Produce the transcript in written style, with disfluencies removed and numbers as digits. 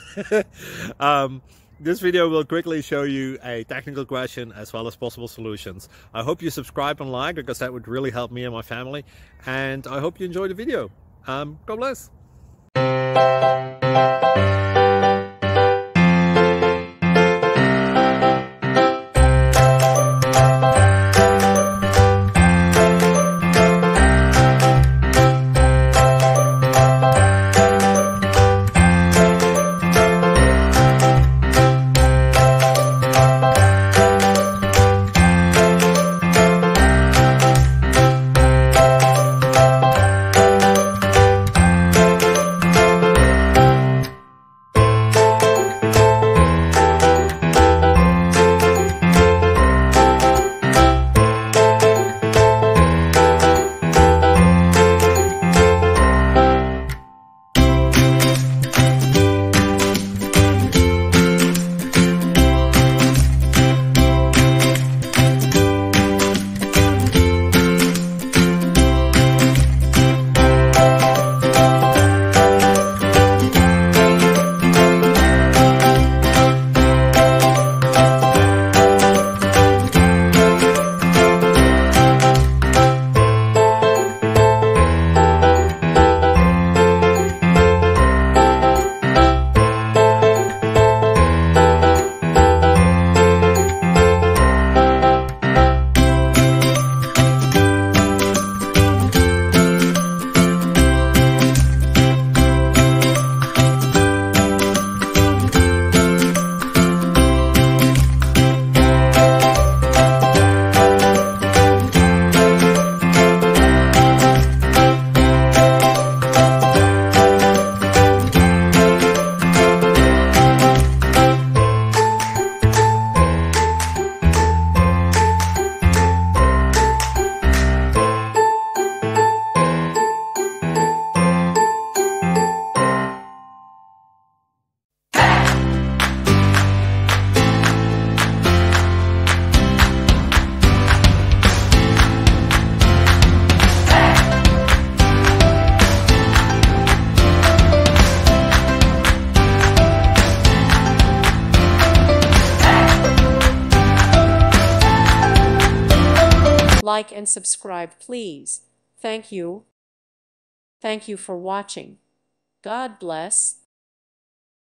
This video will quickly show you a technical question as well as possible solutions. I hope you subscribe and like, because that would really help me and my family. And I hope you enjoy the video. God bless. Like and subscribe, please. Thank you. Thank you for watching. God bless.